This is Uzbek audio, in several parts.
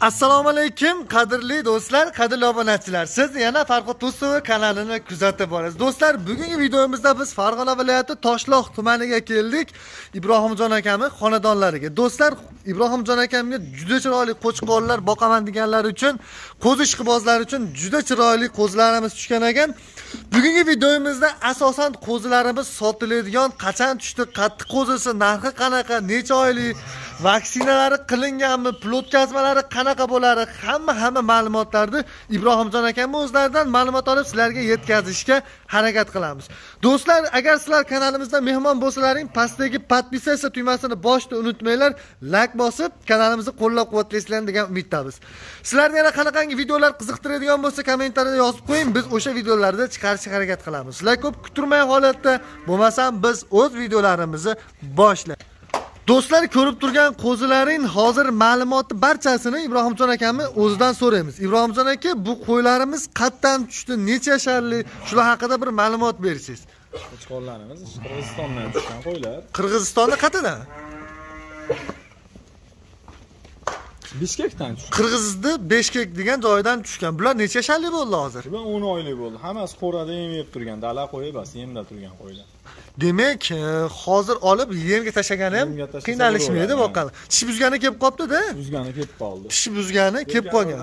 Assalomu alaykum qadrli do'stlar, qadrli obunachilar. Siz yana Farhod Do'stov kanalini kuzatib borasiz. Do'stlar, bugungi videomizda biz Farg'ona viloyati Toshloq tumaniga keldik. Ibrohimjon akamning xonadonlariga. Do'stlar, Ibrohimjon akamga juda chiroyli qo'chqorlar boqaman deganlar uchun, qo'zi ishqibozlar uchun juda chiroyli qo'zilarimiz tushgan ekan. Bugungi videomizda asosan qo'zilarimiz sotiladigan, qachon tushdi, qattiq qo'zisi narxi qanaqa, necha oylik, vaksinalari qilinganmi, pul o'tkazmalari qanaqa bo'ladi, hamma ma'lumotlarni Ibrohimjon akamning o'zlaridan ma'lumot olib sizlarga yetkazishga harakat qilamiz. Do'stlar, agar sizlar kanalimizda mehmon bo'lsalaring, pastdagi podpisatsiya tugmasini bosishni unutmanglar, like bosib kanalimizni qo'llab-quvvatlaysizlar degan umiddamiz. Sizlarni yana qanaqangi videolar qiziqtiradigan bo'lsa, kommentariyada yozib qo'ying, biz o'sha videolarda chiqarishga harakat qilamiz. Sizlar ko'p kutirmagan holatda, bo'lmasam biz o'z videolarimizni boshlaymiz. Do'stlar, ko'rib turgan qo'zilaring hozir ma'lumotni barchasini Ibrohimjon akamning o'zidan so'raymiz. Ibrohimjon aka, bu qo'ylarimiz qayerdan tushdi, necha yasharli, shular haqida bir ma'lumot bersangiz. Qo'chqorlarimiz Qirg'izistondan tushgan qo'ylar. Qirg'izistonda qayerdan? Bishkekdan tushgan. Qirg'izda Bishkek degan joydan tushgan. Bular necha yasharli bo'ldi hozir? Bular 10 oylik bo'ldi. Hammasi qo'rada yem yeb turgan, dala qo'yi emas, yemda turgan qo'ylar. Demak, hozir olib yemga tashlagani ham qiynalishmaydi boqqan. Tish buzgani kelib qopti-da? Buzgani kelib qoldi. Tish buzgani kelib qolgan.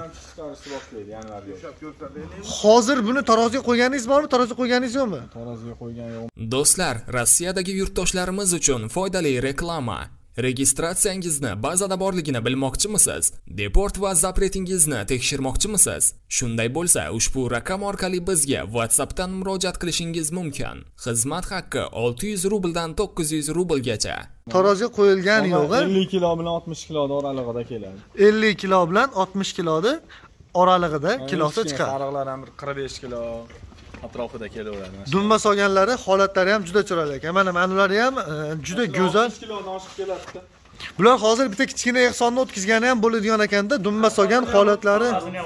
Hozir buni taroziga qo'yganingiz bormi? Taroziga qo'yganingiz yo'qmi? Taroziga qo'ygan yo'q. Do'stlar, Rossiyadagi yurtdoshlarimiz uchun foydali reklama. Registratsiyangizni bazada borligini bilmoqchimisiz? Deport va zapretingizni tekshirmoqchimisiz? Shunday bo'lsa, ushbu raqam orqali bizga WhatsAppdan murojaat qilishingiz mumkin. Xizmat haqqi 600 rubldan 900 rublgacha. Taroziga qo'yilgani yo'q. 50 kilo bilan 60 kilo oralig'ida keladi. 50 kilo bilan 60 kiloda oralig'ida kilosi chiqadi. Sariqlar ham 45 kilo atrofida kelaveradi. Dumba solganlari holatlari ham juda chiroyli ekan. Mana ular ham juda go'zal. 60 kilodan oshib keladi. Bular hozir bitta kichkina ehsonni o'tkazgani ham bo'ladigan ekanda, dumba solgan holatlari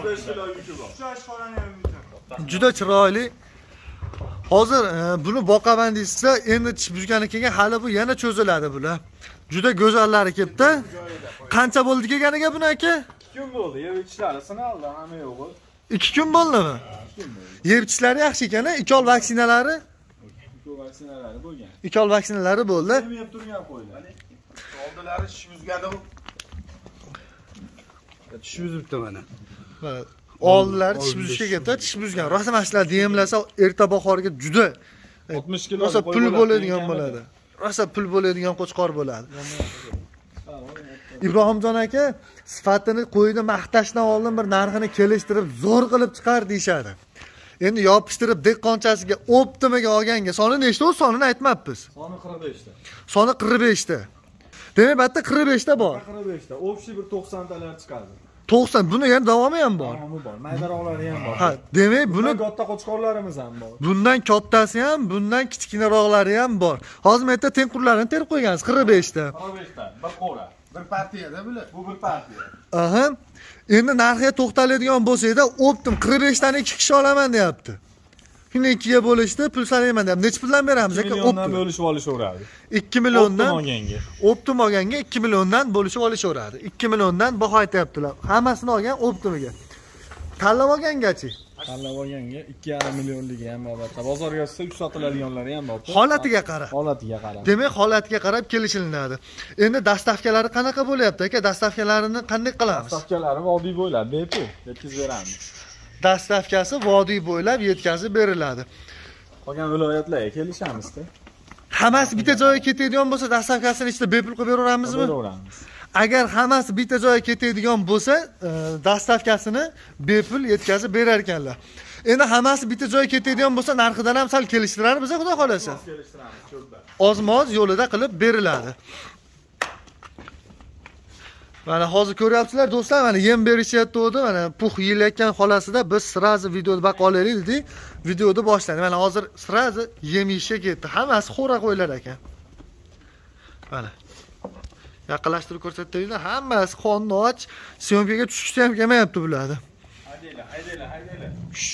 juda chiroyli. Hozir buni boqaman deysiz, endi tish buzgani kelgan, hali bu yana cho'ziladi bular. Juda go'zallari kelibdi. Qancha bo'ldi kelganiga buni aka? 2 kun bo'ldi. Yeb ichishlari sinaldi, hamma yo'q. 2 kun bo'ldimi? Yeb ichishlari yaxshi ekan, ikki ol vaksinalari? Ikki ol vaksinalari bo'lgan. Ikki ol vaksinalari bo'ldi. Yeb turgan qo'ylar. Oldilari tish buzgani. Tish buzibdi mana. Oldilari tish buzishga ketdi, tish buzgan. Rosa mashlar demlasa erta bahorga juda 60 kilo rosa pul bo'ladigan bo'ladi. Rosa pul bo'ladigan qo'chqor bo'ladi. Ibrohimjon aka, sifatini qo'yni maqtashdan oldin bir narxini kelishtirib, zo'r qilib chiqar deyshadi. Endi yopishtirib dehqonchasiga optimiga olganga soni nechta o'z sonini aytmabmiz. Soni 45 ta. Soni 45 ta. Demak, bitta 45 ta bor. 45 ta. O'pshi bir 90 talar chiqadi. 90. Buni yana davomi ham bor. Davomi bor. Maydaroqlari ham bor. Ha, demak, buni katta qo'chqorlarimiz ham bor. Bundan kattasi ham, bundan kichkinaroqlari ham bor. Hozir men aytda tengqurlarini terib qo'ygansiz 45 ta. 45 ta. Bir qo'ra. Bir partiyada bular. Bu bir partiya. Aha. Endi narxiga to'xtaladigan bo'lsa-da, optim 45 tani 2 kishi olaman deyapti. Shuni 2 ga bo'lishdi, pul so'rayman deyapti. Necha puldan beramiz aka? Milliondan bo'lishib olishaveradi. 2 milliondan. Optim olganga 2 milliondan bo'lishib olishaveradi. 2 milliondan baho aytayaptilar. Hammasini olgan optimiga. Tanlab olgangachi? Tanlab olganga 2,5 millionligi ham bor. Bozorga chiqsa 3 sotiladiganlari ham bor. Holatiga qarab. Holatiga qarab. Demak, holatiga qarab kelishilinadi. Endi dastavkalari qanaqa bo'lyapti aka? Dastavkalarini qanday qilamiz? Dastavkalari vodiy bo'ylab bepul yetkazib beramiz. Dastavkasi vodiy bo'ylab yetkazib beriladi. Qolgan viloyatlarga kelishamiz-da. Hammasi bitta joyga ketadigan bo'lsa, dastavkasini ichida bepul qilib beraveramizmi? Beraveramiz. Agar hammasi bitta joyga ketadigan bo'lsa, dastavkasini bepul yetkazib berar ekanlar. Endi hammasi bitta joyga ketadigan bo'lsa, narxidan ham sal kelishtiramiz biz, xudo xolasa. Kelishtiramiz, cho'lda. Ozmoz yo'lida qilib beriladi. Mana hozir ko'ryapsizlar do'stlar, mana yem berishyapti, mana pux yelayotgan xolasida biz sirazi videoda baqa olaylik dedik, videoni boshladi. Mana hozir sirazi yem yeyishga ketdi. Hammasi xo'ra qo'ylar ekan. Mana yaqinlashtirib ko'rsataylik, hammasi qonni och, syomkaga tushishga ham kelmayapti bularni. Haydaylar.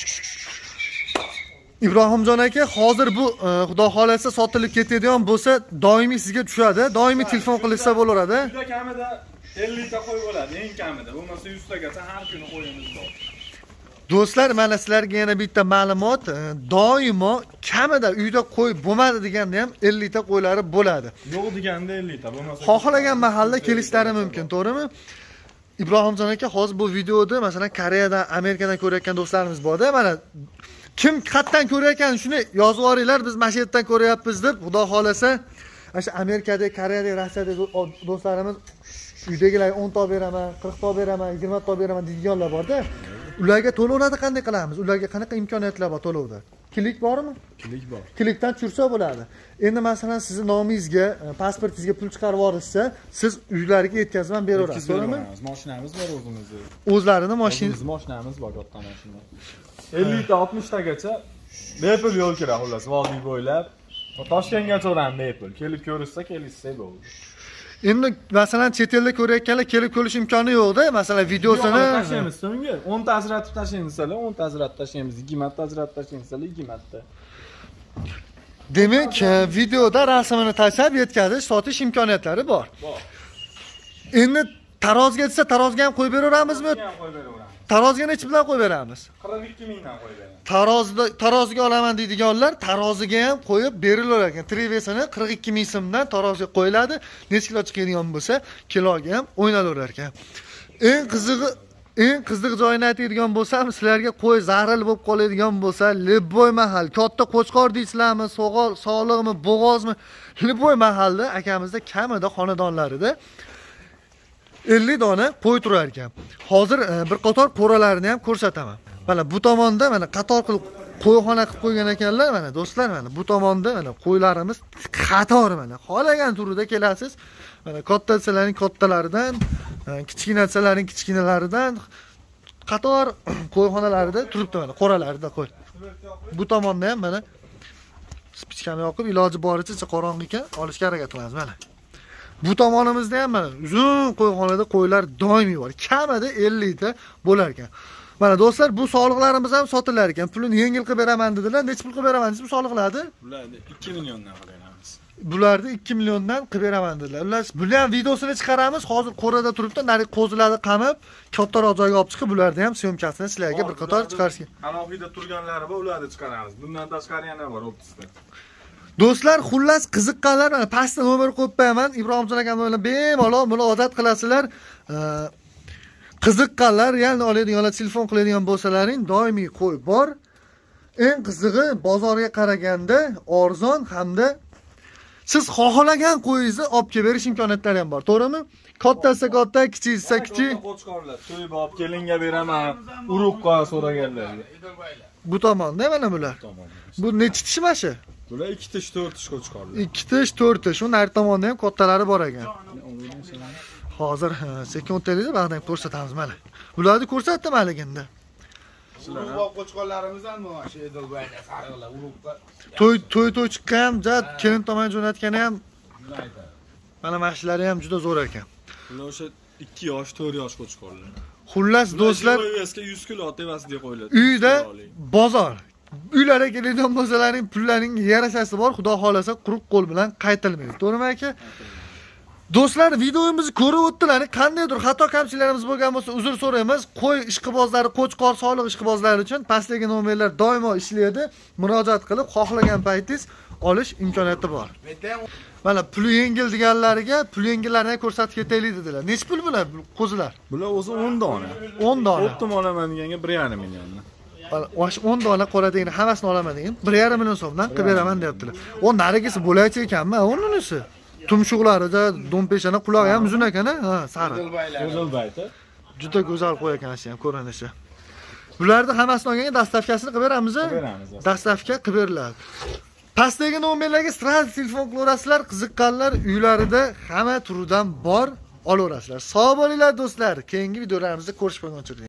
Ibrohimjon aka, hozir bu xudo xolasa sotilib ketadigan bo'lsa, doimiy sizga tushadi. Doimiy telefon qilsa bo'laveradi. Juda kamida 50 ta qo'y bo'ladi eng kamida. Bo'lmasa 100 tagacha har kuni qo'yimiz bor. Do'stlar, mana sizlarga yana bitta ma'lumot. Doimo kamida uyda qo'y bo'lmadi deganda ham 50 ta qo'ylari bo'ladi. Yo'q deganda 50 ta, bo'lmasa Xohlagan mahalla kelishlari mumkin, to'g'rimi? Ibrohimjon aka, hozir bu videoni masalan Koreyadan, Amerikadan ko'rayotgan do'stlarimiz bor-da, mana kim qayerdan ko'rayotgan shuni yozib yuboringlar, biz mana shu yerdan ko'ryapmiz deb, xudo xolasa, o'sha Amerikada, Koreyada, Rossiyada do'stlarimiz uydagilarga 10 ta beraman, 40 ta beraman, 20 ta beraman deydiganlar bor-da. Ularga to'lovlarni qanday qilamiz? Ularga qanaqa imkoniyatlar bor to'lovda? Klik bormi? Klik bor. Klikdan tushirsa bo'ladi. Endi masalan sizni nomingizga, pasportingizga pul chiqarib yuborishsa, siz uylarga yetkazib beraverasiz, to'g'rimi? Mashinamiz bor o'zimizni. O'zlarini mashinasi. Mashinamiz bor, katta mashina. 50 ta 60 tagacha bepul yo'l kira xullas, vodiy bo'ylab. Toshkentgacha ham bepul. Kelib ko'rishsa, kelishsa bo'ldi. Endi masalan chet elda ko'rayotganlar kelib ko'rish imkoni yo'q-da, masalan videosini tashlaymiz so'ngga 10 ta ajratib tashlaymiz-la, 10 ta ajratib tashlaymiz, 20 ta ajratib tashlaymiz-la, 20 ta. Demak, videoda rasmini tashlab yetkazish, sotish imkoniyatlari bor. Endi tarozga desa, tarozga ham qo'yib beraveramizmi? Qo'yib beraveramiz. Tarozga necha bilan qo'yib beramiz? 42 mingdan qo'yib beramiz. Taroziga olaman deydiganlar taroziga ham qo'yib berilar ekan. Trivesini 42 ming so'mdan taroziga qo'yiladi. Necha kilo chiqadigan bo'lsa, kiloga ham o'ynalaverar ekan. Eng qiziq joyini aytadigan bo'lsam, sizlarga qo'y zaril bo'lib qoladigan bo'lsa, Libboy mahal, katta Qo'chqor deysizlarmi, Soliqmi, Bo'g'ozmi, Libboy mahalda akamizda kamida xonadonlarida 50 dona qo'y turar ekan. Hozir bir qator qo'ralarini ham ko'rsataman. Mana bu tomonda mana qator qilib qo'yxona qilib qo'ygan ekanlar, mana do'stlar, mana bu tomonda mana qo'ylarimiz qator mana. Xolagan turida kelasiz. Mana katta desalarning kattalaridan, kichkina desalarning kichkinalaridan qator qo'yxonalarida turibdi mana, qo'ralarida qo'y. Bu tomonda ham mana spichkani yoqib, iloji boricha qorong'i ekan, olishga harakat qilamiz mana. Bu tomonimizda ham mana uzun qo'yxonada qo'ylar doimiy bor. Kamida 50 ta bo'lar ekan. Mana do'stlar, bu soliqlarimiz ham sotilar ekan. Pulini yengil qilib beraman dedilar. Necha pul qilib beraman desiz bu soliqlarni? Bularni 2 milliondan qilib beramiz. Bularni 2 milliondan qilib beraman dedilar. Ular buni ham videosini chiqaramiz. Hozir qo'rada turibdi, nari qo'zilarni qamib, kattaroq joyga olib chiqib, bularni ham syomkasini sizlarga bir qator chiqarishga. Alohida turganlari bor, ularni chiqaramiz. Bundan tashqari yana bor optisda. Do'stlar, xullas qiziqqanlar, mana pastda nomer qo'yib qo'yaman. Ibrohimjon akam bilan bemalol muloqot qilasizlar. Qiziqqanlar, ya'ni oladiganlar, telefon qiladigan bo'lsalaring, doimiy qo'y bor. Eng qizig'i, bozorga qaraganda arzon hamda siz xohlagan qo'yingizni olib kelib berish imkoniyatlari ham bor, to'g'rimi? Kattasi katta, kichiksa kichik. Qo'chqorlar, to'yib olib kelinga beraman, urug'qa so'raganlarga. Bu tomonda mana bular. Bu nechi tish mashi? Bular 2 tish, 4 tish qo'chqorlar. 2 tish, 4 tish. Shu nari tomonda ham kattalari bor ekan. Hozir sekin o'taylik, ba'dan ko'rsatamiz mana. Bularni ko'rsatdim haliganda. Urug'qa qo'chqorlarimiz ham mana shu Edilbayda sariqlar urug'qa. To'y chiqqan ham, jat kelin tomon jo'natgani ham. Mana mashlari ham juda zo'r ekan. Bular o'sha 2 yosh, 4 yosh qo'chqorlar. Xullas do'stlar, 100 kilo tevasiga qo'yiladi. Uyda bozor. Uylarga keladigan bo'lsalaring pullaring yarashasi bor, xudo xolasa quruq qo'l bilan qaytilmaydi. To'g'rimi aka? Do'stlar, videomizni ko'rib o'tdilar. Qandaydir xato kamchiliklarimiz bo'lgan bo'lsa, uzr so'raymiz. Qo'y ishqibozlari, Qo'chqor soliq ishqibozlari uchun pastdagi nomerlar doimo ishlaydi. Murojaat qilib, xohlagan paytingiz olish imkoniyati bor. Mana pul yengil deganlariga pul yengillarni ko'rsatib ketaylik dedilar. Nech pul bular qo'zilar? Bular o'zi 10 dona. 10 dona. Optim olaman deganga 1,5 million. Mana 10 dona qora degan havasini olaman degan 1,5 million so'mdan qilib beraman deyaptilar. O narigisi bo'laychi ekanmi? Unisi. Tumshuqlarida do'mpeshana qulog'i ham uzun ekan-a? Ha, sariq. O'zilbayda. Juda go'zal qo'y ekan ham ko'rinishi. Bularni hammasini olganga dastavkasini qilib beramiz. Dastavka qilib beriladi. Pastdagi nomerlarga sraz telefon qilaverasizlar, qiziqqanlar uylarida hamma turidan bor olaverasizlar. Sog' bo'linglar do'stlar. Keyingi videolarimizda ko'rishib qolguncha